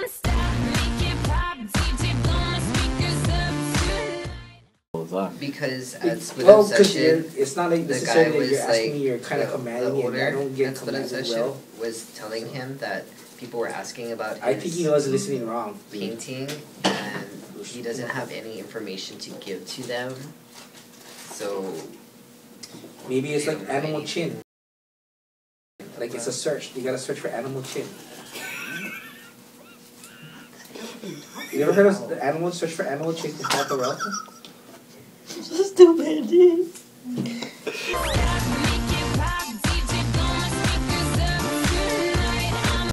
Because at split well, session, it's not like the guy was you're asking like, me, you're kind of commanding me, and I don't get commanded well. Was telling him that people were asking about his I think he was listening wrong. Painting, and he doesn't have any information to give to them. So maybe it's like animal chin. Like it's a search. You gotta search for animal chin. You ever heard of the animal search for animal chin to help a relative? So stupid, dude.